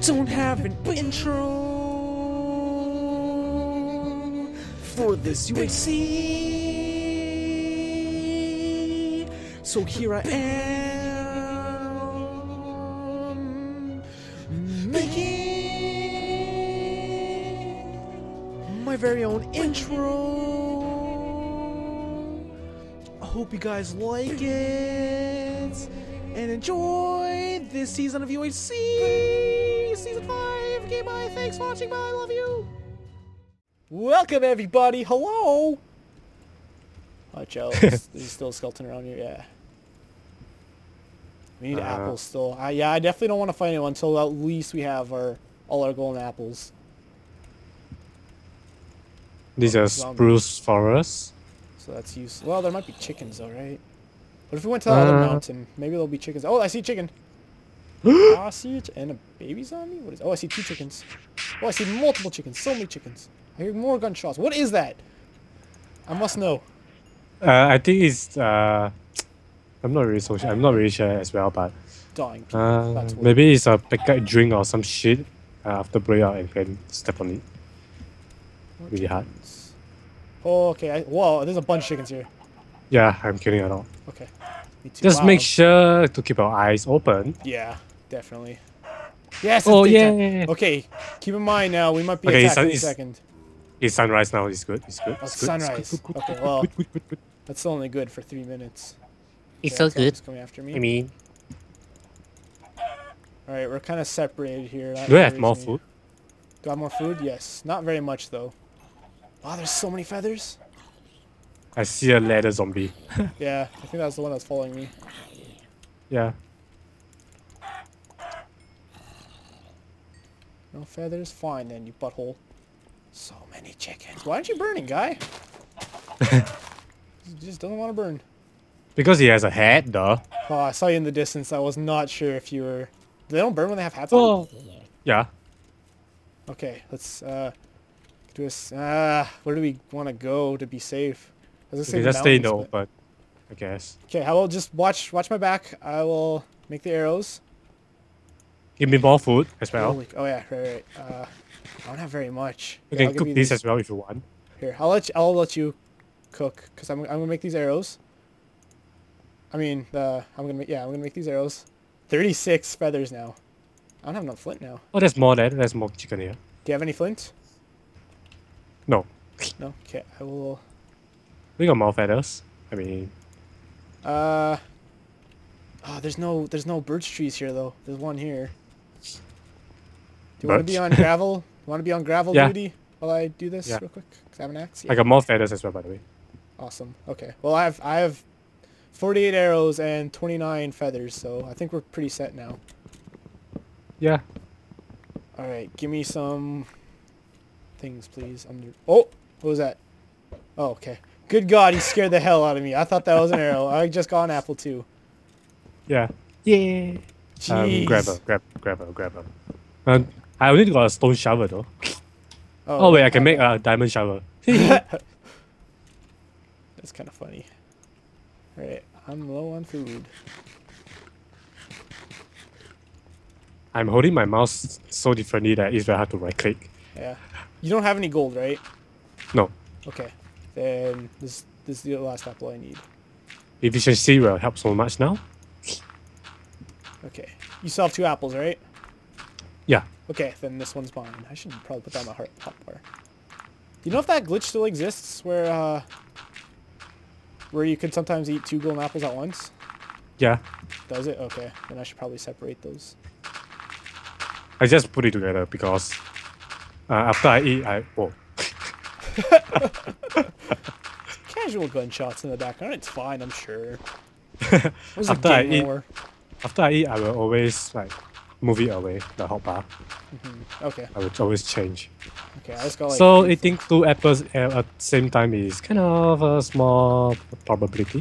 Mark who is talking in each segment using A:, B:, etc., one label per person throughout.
A: don't have an intro for this UHC, so here I am making my very own intro. I hope you guys like it and enjoy this season of UHC, Season 5. Okay, bye. Thanks for watching. Bye. I love you. Welcome, everybody. Hello. Watch out. There's still a skeleton around here. Yeah. We need apples still. Yeah, I definitely don't want to fight anyone until at least we have all our golden apples.
B: These are spruce forests.
A: So that's useful. Well, there might be chickens though, right? What if we went to the other mountain? Maybe there'll be chickens. Oh, I see a chicken. I see it. And a baby zombie? What is? Oh, I see 2 chickens. Oh, I see multiple chickens. So many chickens. I hear more gunshots. What is that? I must know.
B: I think it's I'm not really so sure. I'm not really sure as well, but
A: Dying people. That's
B: maybe it's a packet drink or some shit after blowing out and can step on it. Really hard.
A: Oh, okay. Whoa, there's a bunch of chickens here.
B: Yeah, I'm killing it all.
A: Okay. Me too.
B: Just make sure to keep our eyes open.
A: Yeah, definitely. Yes.
B: Oh yeah.
A: Okay. Keep in mind now we might be attacked in a second.
B: It's sunrise now. It's good. It's good.
A: Oh,
B: It's good.
A: sunrise.
B: It's good.
A: Okay. Well,
B: Good.
A: that's only good for 3 minutes.
B: It's
A: Okay,
B: so good.
A: coming after me.
B: I mean,
A: all right, we're kind of separated here.
B: do I have more food?
A: Do I have more food? Yes. Not very much though. Wow, there's so many feathers.
B: I see a leather zombie.
A: Yeah, I think that's the one that's following me.
B: Yeah.
A: No feathers? Fine then, you butthole. So many chickens. Why aren't you burning, guy? He just doesn't want to burn.
B: Because he has a hat, though.
A: Oh, I saw you in the distance. I was not sure if you were... They don't burn when they have hats on?
B: Oh. Yeah.
A: Okay, let's do this. Where do we want to go to be safe?
B: Okay, just stay in the open, I guess.
A: Okay, I will just watch my back. I will make the arrows.
B: Give me more food as well.
A: Holy, oh yeah, right. I don't have very much.
B: You
A: Yeah,
B: can cook this as well if you want.
A: Here, I'll let you cook because I'm gonna make these arrows. I mean, I'm gonna make these arrows. 36 feathers now. I don't have enough flint now.
B: Oh, there's more there. There's more chicken here.
A: Do you have any flint?
B: No.
A: No. Okay, I will.
B: We got more feathers. I mean.
A: Oh, there's no birch trees here though. There's one here. Do you want to be on gravel? Want to be on gravel duty while I do this real quick? 'Cause I have an axe. Yeah.
B: I got more feathers as well, by the way.
A: Awesome. Okay. Well, I have 48 arrows and 29 feathers, so I think we're pretty set now.
B: Yeah.
A: All right. Give me some things, please. Oh, what was that? Oh, okay. Good God, he scared the hell out of me. I thought that was an arrow. I just got an apple too.
B: Yeah. Yeah.
A: Jeez.
B: Grab her. I only got a stone shovel though.
A: Oh
B: wait, I can make a diamond shovel.
A: That's kind of funny. Alright, I'm low on food.
B: I'm holding my mouse so differently that it's very hard to right click.
A: Yeah. You don't have any gold, right?
B: No.
A: Okay. Then this is the last apple I need.
B: Efficiency will help so much now.
A: Okay. You still have 2 apples, right?
B: Yeah.
A: Okay, then this one's mine. I should probably put that on my hot bar. Do you know if that glitch still exists where you can sometimes eat 2 golden apples at once?
B: Yeah.
A: Does it? Okay. Then I should probably separate those.
B: I just put it together because after I eat, whoa.
A: Casual gunshots in the background. It's fine, I'm sure.
B: After I eat, I will always like move it away, the hotbar.
A: Okay.
B: I would always change.
A: Okay, I just got like...
B: So eating 2 apples at the same time is kind of a small probability.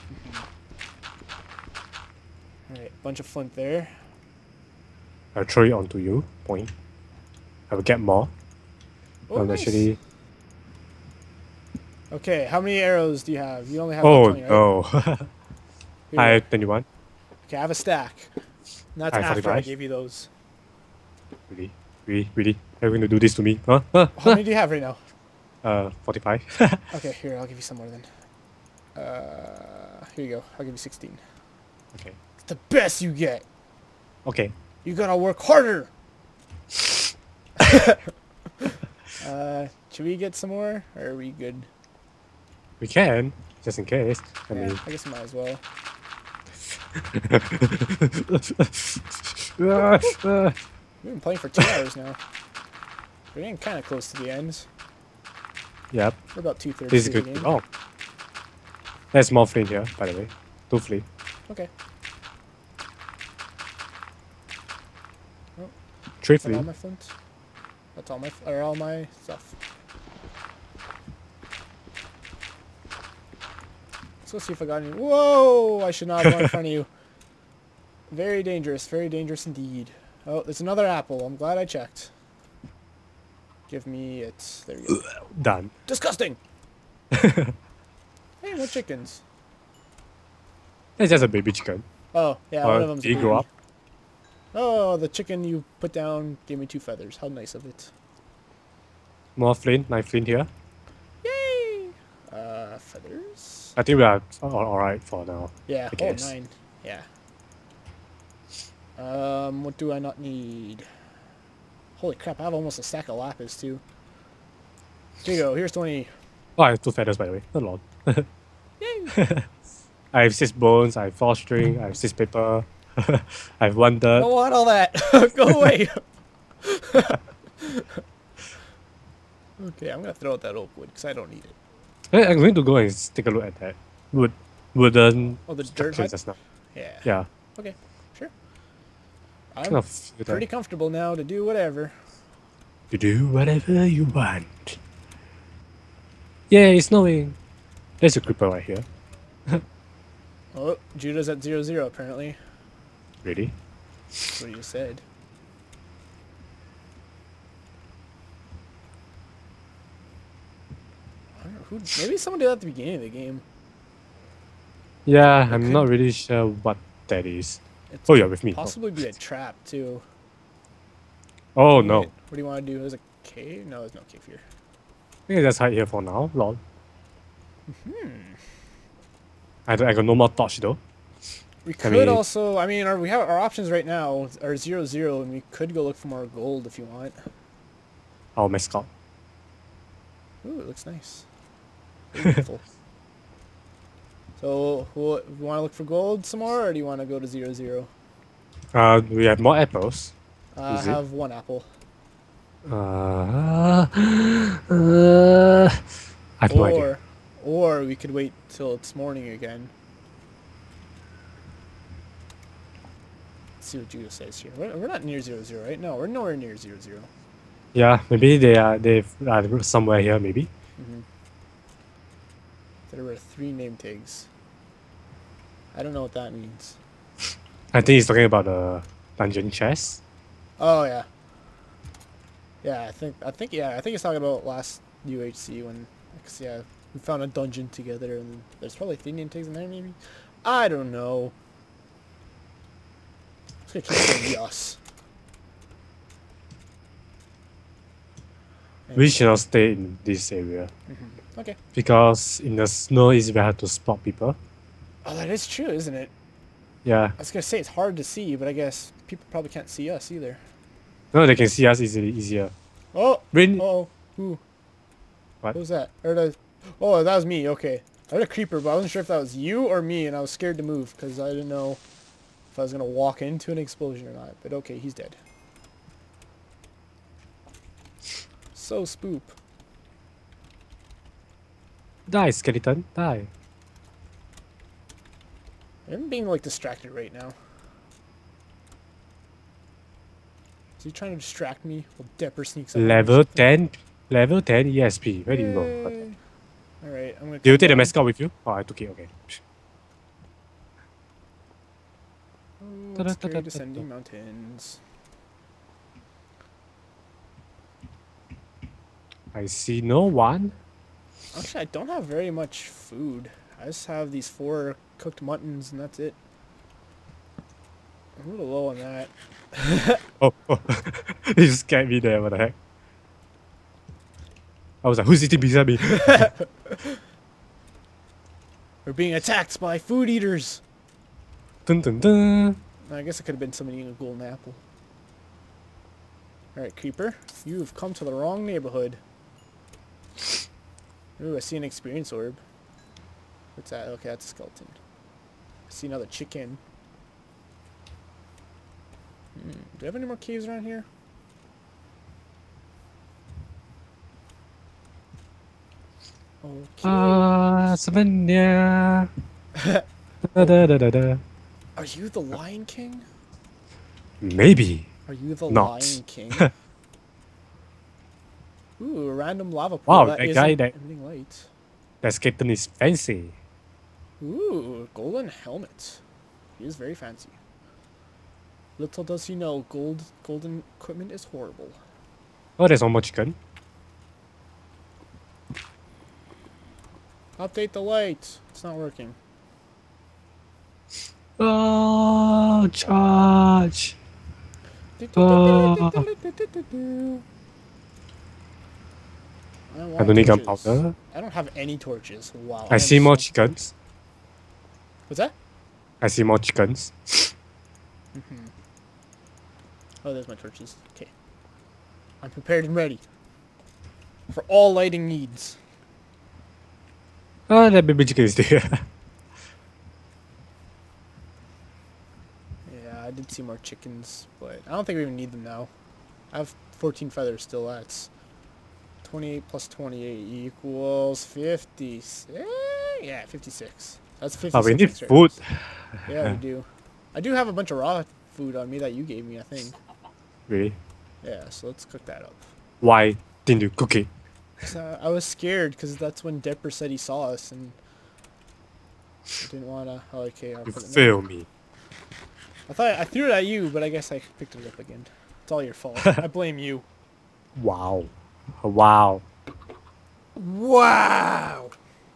A: Alright, bunch of flint there.
B: I'll throw it onto you. Point. I will get more.
A: Oh, nice.
B: Actually...
A: Okay, how many arrows do you have? You only have 20, right?
B: No. I have 21.
A: Okay, I have a stack. And that's after I gave you those.
B: Really? Really? Really? Are you going to do this to me? Huh? Huh?
A: How many do you have right now?
B: 45.
A: Okay, here, I'll give you some more then. Here you go. I'll give you 16.
B: Okay.
A: It's the best you get.
B: Okay.
A: You gotta work harder. Should we get some more? Or are we good?
B: We can, just in case. I
A: Yeah,
B: mean...
A: I guess we might as well. We've been playing for 2 hours now. We're getting kind of close to the end.
B: Yep.
A: We're about 2/3
B: This is
A: through
B: good.
A: the game.
B: Oh. There's more flint here, by the way. 2 flint.
A: Okay.
B: 3
A: Is that all
B: flint.
A: my flint? That's all my or all my stuff. Let's go see if I got any. Whoa! I should not have gone in front of you. Very dangerous indeed. Oh, there's another apple. I'm glad I checked. Give me it. There we go.
B: Done.
A: Disgusting! Hey, more chickens.
B: It's just a baby chicken.
A: Oh, yeah, one of them's a
B: Did he
A: baby.
B: grow up?
A: Oh, the chicken you put down gave me 2 feathers. How nice of it.
B: More flint, 9 flint here.
A: Yay! Feathers?
B: I think we are alright for now.
A: Yeah,
B: I guess.
A: 9. Yeah. What do I not need? Holy crap, I have almost a stack of lapis too. Here you go, here's 20.
B: Oh, I have 2 feathers, by the way. Not a lot.
A: Yay!
B: I have 6 bones, I have 4 string, I have 6 paper, I have 1
A: I
B: dirt.
A: don't want all that. Go away. Okay, I'm gonna throw out that oak wood because I don't need it.
B: Hey, I'm going to go and take a look at that wooden
A: Oh, the dirt
B: structure
A: hut?
B: just now.
A: Yeah.
B: Yeah.
A: Okay, sure.
B: Kind
A: I'm
B: of feel
A: pretty
B: that
A: comfortable now to do whatever.
B: you do whatever you want. Yeah, it's snowing. There's a creeper right here.
A: Oh, Judah's at 0-0 apparently.
B: Really?
A: That's what you said. I don't know who. Maybe someone did that at the beginning of the game.
B: Yeah,
A: It
B: I'm
A: could-
B: not really sure what that is.
A: It's
B: Oh, you're with me.
A: possibly be a trap too.
B: Oh,
A: Wait,
B: no.
A: what do you want to do? There's a cave? No, there's no cave here.
B: I think just hide here for now. Lol. I got no more torch though.
A: We could
B: mean-
A: also. I mean, we have our options right now are 0-0, and we could go look for more gold if you want.
B: Our mascot.
A: Ooh, it looks nice. Very beautiful. So, you want to look for gold some more, or do you want to go to 0-0?
B: We have more apples.
A: I
B: Is it?
A: have 1 apple.
B: I have no idea.
A: Or we could wait till it's morning again. Let's see what Judah says here. We're not near 0-0, right? No, we're nowhere near 0-0.
B: Yeah, maybe they are somewhere here. Maybe.
A: There were 3 name tags. I don't know what that means.
B: I think he's talking about the dungeon chest.
A: Oh yeah. Yeah, I think he's talking about last UHC when, cause yeah, we found a dungeon together and there's probably 3 name tags in there maybe. I don't know. I'm just gonna keep saying yes.
B: We should not stay in this area
A: Okay.
B: because in the snow it's very hard to spot people.
A: Oh, that is true, isn't it?
B: Yeah.
A: I was gonna say it's hard to see, but I guess people probably can't see us either.
B: No, they can see us easier.
A: Oh.
B: Rain.
A: Oh. Who?
B: What?
A: What was that? Oh, that was me. Okay. I heard a creeper, but I wasn't sure if that was you or me, and I was scared to move because I didn't know if I was gonna walk into an explosion or not. But okay, he's dead. So spoop.
B: Die, skeleton. Die.
A: I'm being like distracted right now. Is he trying to distract me? Well, Depper sneaks up. on me or
B: Level
A: something.
B: 10. Level 10 ESP. Where do you know?
A: Yay. Alright, I'm gonna.
B: Do you
A: come
B: take the
A: down.
B: mascot with you? Oh, I took it. Okay.
A: Oh, it's scary descending mountains.
B: I see no one.
A: Actually, I don't have very much food. I just have these 4 cooked muttons, and that's it. I'm a little low on that.
B: Oh, you scared me there. What the heck? I was like, who's eating beside me?
A: We're being attacked by food eaters.
B: Dun dun dun.
A: I guess it could have been someone eating a golden apple. Alright, creeper. You've come to the wrong neighborhood. Ooh, I see an experience orb. What's that? Okay, that's a skeleton. I see another chicken. Do we have any more caves around here? Okay.
B: Savannah. Da, da, da, da, da.
A: Are you the Lion King?
B: Maybe.
A: Are you the
B: Not.
A: Lion King? Ooh, a random lava pool.
B: Wow, that guy
A: isn't
B: that-
A: emitting light.
B: That skeleton is fancy.
A: Ooh, golden helmet. He is very fancy. Little does he know, golden equipment is horrible.
B: Oh, there's one more chicken.
A: Update the light. It's not working.
B: Oh, charge. I don't need
A: torches.
B: gunpowder.
A: I don't have any torches. Wow.
B: I see more chickens.
A: What's that?
B: I see more chickens.
A: Oh, there's my torches. Okay. I'm prepared and ready. For all lighting needs.
B: Oh, that baby chicken is there.
A: Yeah, I did see more chickens, but I don't think we even need them now. I have 14 feathers still. That's 28 plus 28 equals 50. Yeah, 56. That's 56.
B: Oh, we need
A: extra
B: food.
A: eggs. Yeah, we do. I do have a bunch of raw food on me that you gave me, I think.
B: Really?
A: Yeah, so let's cook that up.
B: Why didn't you cook it?
A: I was scared because that's when Depper said he saw us and I didn't want to. Oh, okay, I'll
B: You
A: put it in.
B: fail me.
A: I thought I threw it at you, but I guess I picked it up again. It's all your fault. I blame you.
B: Wow. Wow.
A: Wow!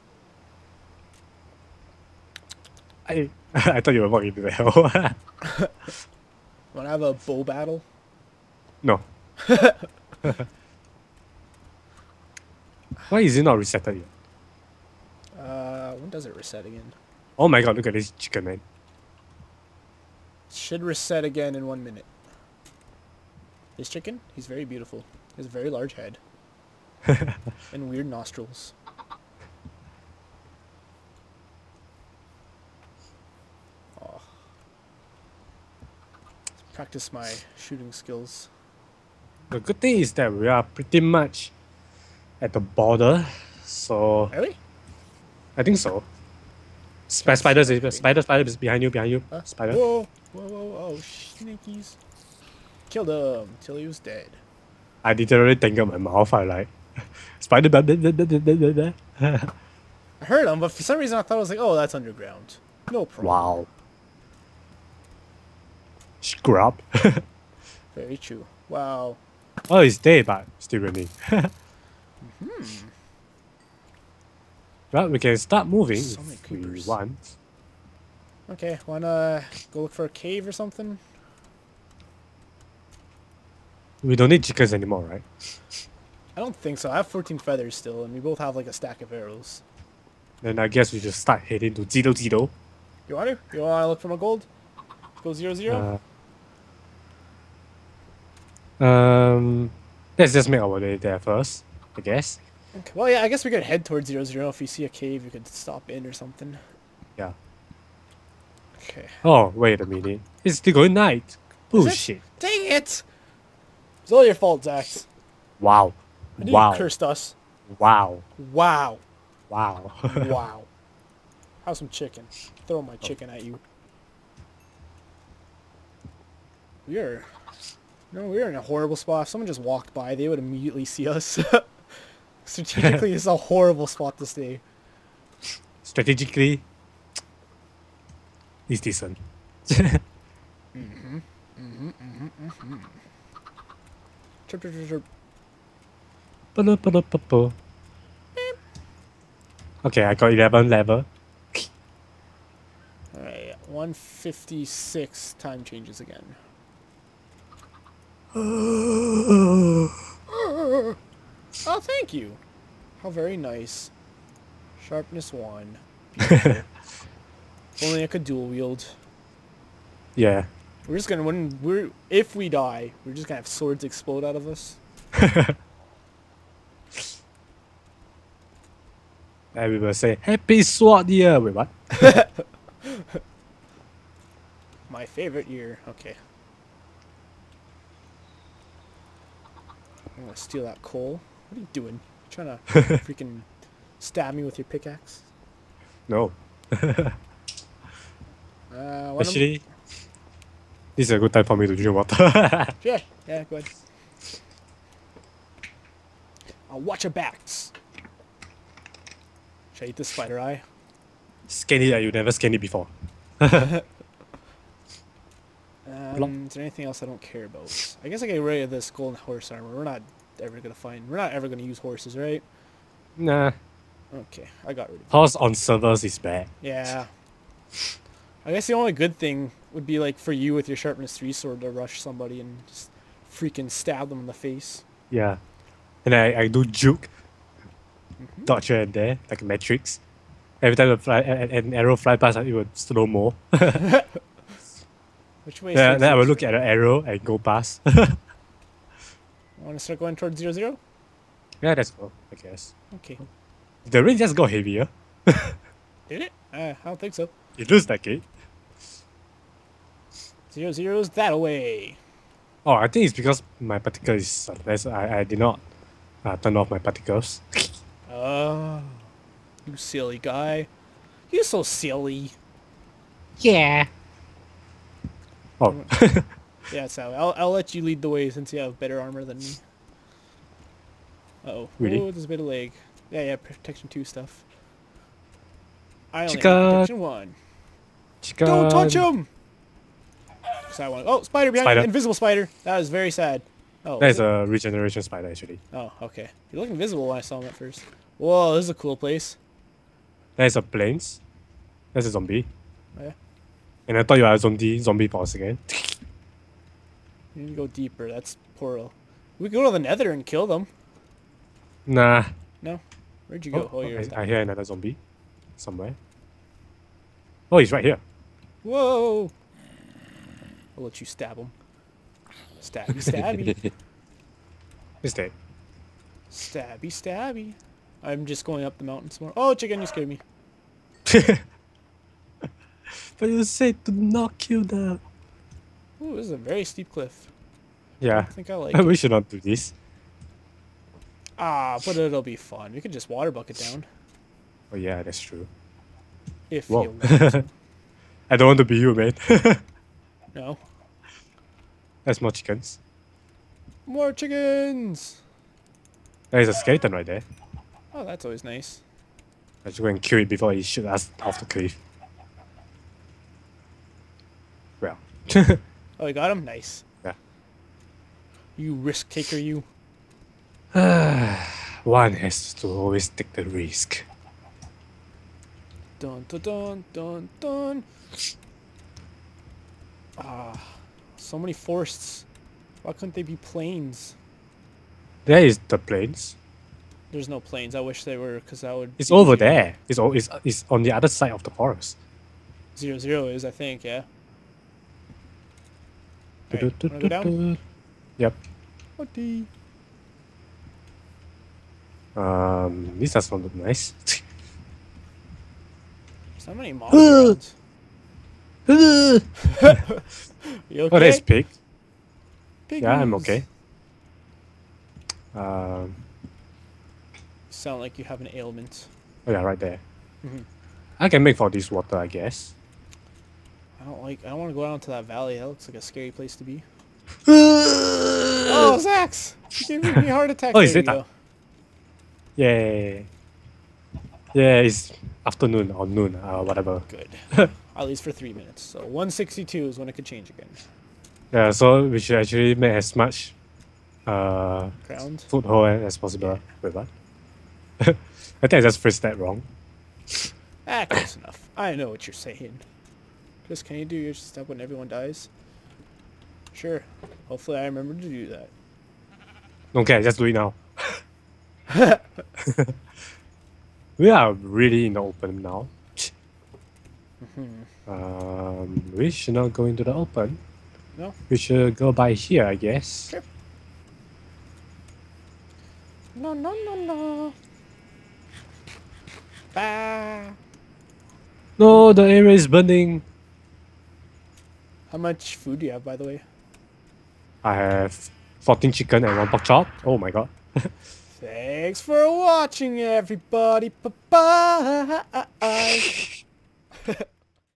B: I thought you were walking into the hell.
A: Want to have a bow battle?
B: No. Why is it not resetted yet?
A: When does it reset again?
B: Oh my god, look at this chicken, man.
A: Should reset again in 1 minute. This chicken, he's very beautiful. He has a very large head. And weird nostrils. Oh. Let's practice my shooting skills.
B: The good thing is that we are pretty much at the border, so
A: Are we?
B: I think so. Spiders is behind you. Spider.
A: Whoa, oh, sneakies. Killed him till he was dead.
B: I literally tangled my mouth. I like spider. Blah, blah, blah, blah, blah, blah, blah.
A: I heard him, but for some reason I thought I was like, oh, that's underground. No problem.
B: Wow. Scrub.
A: Very true. Wow.
B: Oh, it's dead, but still running. Well, we can start moving
A: So many
B: if we
A: creepers.
B: want.
A: Okay, wanna go look for a cave or something?
B: We don't need chickens anymore, right?
A: I don't think so. I have 14 feathers still, and we both have like a stack of arrows.
B: Then I guess we just start heading to 0-0.
A: You want to? You want to look for my gold? Go 0-0?
B: Let's just make our way there first, I guess.
A: Okay. Well, yeah, I guess we could head towards 0-0. If you see a cave, you could stop in or something.
B: Yeah.
A: Okay.
B: Oh, wait a minute. It's still going night. Bullshit.
A: Dang it! It's all your fault, Zax.
B: Wow.
A: I knew
B: Wow.
A: you cursed us.
B: Wow.
A: Wow.
B: Wow.
A: Wow. Have some chicken. Throw my chicken at you. We're in a horrible spot. If someone just walked by, they would immediately see us. Strategically, it's a horrible spot to stay.
B: Strategically, it's decent.
A: Chirp, chirp, chirp, chirp.
B: Ba-da-ba-da-ba-ba. Okay, I got 11 level.
A: Alright, 156 time changes again. Oh, thank you. How very nice. Sharpness 1. Beautiful. If only I could dual wield.
B: Yeah.
A: We're just gonna if we die, we're just gonna have swords explode out of us.
B: And we will say, Happy Sword Year! Wait, what?
A: My favorite year. Okay. I'm gonna steal that coal. What are you doing? You trying to freaking stab me with your pickaxe?
B: No. Actually, this is a good time for me to drink water.
A: Yeah, yeah, go ahead. I'll watch your backs. Should I eat this spider eye?
B: Scan it like you never scanned it before.
A: Is there anything else I don't care about? I guess I get rid of this golden horse armor. We're not ever gonna use horses, right?
B: Nah.
A: Okay, I got rid of it.
B: Horse on servers is bad.
A: Yeah. I guess the only good thing would be like for you with your sharpness 3 sword to rush somebody and just freaking stab them in the face.
B: Yeah. And I do juke. Dodge here and there, like a Matrix. Every time an arrow fly past, it would slow mo.
A: Which way?
B: Then I will look at the arrow and go past.
A: Want to start going towards 0-0?
B: Yeah, that's cool, I guess.
A: Okay.
B: The rain just got heavier.
A: Did it? I don't think so.
B: It looks like it.
A: 0-0's that away.
B: Oh, I think it's because my particle is less. I did not turn off my particles.
A: Oh, you silly guy. You're so silly.
B: Yeah. Oh.
A: Yeah, Sally. I'll let you lead the way since you have better armor than me. Uh-oh.
B: Really?
A: Oh, there's a bit of leg. Yeah, protection 2 stuff. I only
B: Chicken.
A: have protection 1.
B: Chicken.
A: Don't touch him! So I want. Oh, spider behind
B: Spider.
A: me. Invisible spider. That was very sad. Oh,
B: That is a regeneration spider, actually.
A: Oh, okay. You look invisible when I saw him at first. Whoa, this is a cool place.
B: That is a plains. That's a zombie.
A: Oh, yeah.
B: And I thought you were a zombie for a second.
A: You need to go deeper. That's poor. We can go to the nether and kill them.
B: Nah.
A: No? Where'd you go? Oh, you're
B: I hear another zombie. Somewhere. Oh, he's right here.
A: Whoa! I'll let you stab him. Stabby, stabby.
B: He's dead.
A: Stabby, stabby. I'm just going up the mountain some more. Oh, chicken, you scared me.
B: But you said to not kill them.
A: Ooh, this is a very steep cliff.
B: Yeah.
A: I think I like
B: We
A: it.
B: should not do this.
A: Ah, but it'll be fun. We could just water bucket down.
B: Oh yeah, that's true.
A: If
B: Whoa.
A: you want to.
B: I don't want to be you, man.
A: No.
B: That's more chickens.
A: More chickens!
B: There's a skeleton right there.
A: Oh, that's always nice.
B: I should go and kill it before he shoots us off the cliff. Well.
A: Oh, you got him? Nice.
B: Yeah.
A: You risk taker, you.
B: One has to always take the risk.
A: Dun dun dun dun dun. Ah, so many forests. Why couldn't they be plains?
B: There is the plains.
A: There's no plains. I wish they were, because that would.
B: It's
A: be
B: over
A: easier.
B: there. It's on the other side of the forest.
A: 0-0 is, I think, yeah. Alright, wanna go down?
B: Yep.
A: Okay.
B: This does not look nice.
A: So many mobs around. You okay?
B: Oh, there's pig.
A: Piggies.
B: Yeah, I'm okay.
A: Sound like you have an ailment.
B: Oh yeah, right there.
A: Mhm.
B: I can make for this water, I guess.
A: I don't want to go down to that valley. That looks like a scary place to be. Oh, Zax! You gave me a heart attack.
B: Oh,
A: there
B: is
A: you
B: it?
A: go.
B: Yay. Yeah, it's afternoon or noon, whatever.
A: Good. At least for 3 minutes. So 162 is when it could change again.
B: Yeah, so we should actually make as much
A: Ground.
B: foothold as possible. Wait, what? I think I just phrased that wrong.
A: Ah, close enough. I know what you're saying. Chris, can you do your step when everyone dies? Sure. Hopefully I remember to do that.
B: Okay, just do it now. We are really in the open now. We should not go into the open.
A: No?
B: We should go by here, I guess.
A: Sure. No, no, no, no. Bah.
B: No, the area is burning.
A: How much food do you have, by the way?
B: I have 14 chicken and 1 pork chop. Oh my god.
A: Thanks for watching, everybody. Bye-bye.